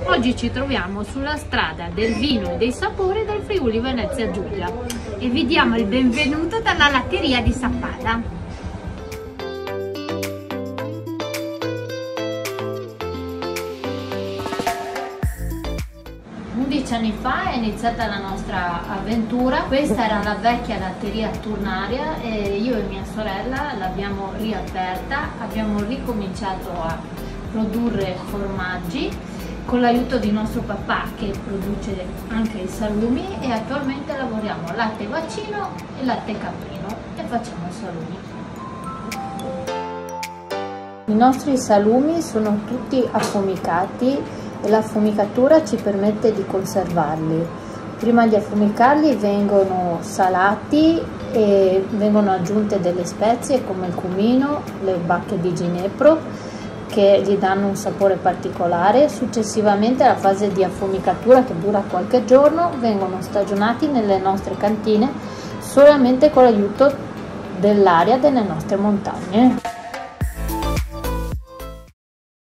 Oggi ci troviamo sulla strada del vino e dei sapori del Friuli Venezia Giulia e vi diamo il benvenuto dalla latteria di Sappada. 11 anni fa è iniziata la nostra avventura. Questa era la vecchia latteria turnaria e io e mia sorella l'abbiamo riaperta, abbiamo ricominciato a produrre formaggi con l'aiuto di nostro papà che produce anche i salumi, e attualmente lavoriamo latte vaccino e latte caprino e facciamo salumi. I nostri salumi sono tutti affumicati e la affumicatura ci permette di conservarli. Prima di affumicarli vengono salati e vengono aggiunte delle spezie come il cumino, le bacche di ginepro che gli danno un sapore particolare. Successivamente alla fase di affumicatura, che dura qualche giorno, vengono stagionati nelle nostre cantine solamente con l'aiuto dell'aria delle nostre montagne.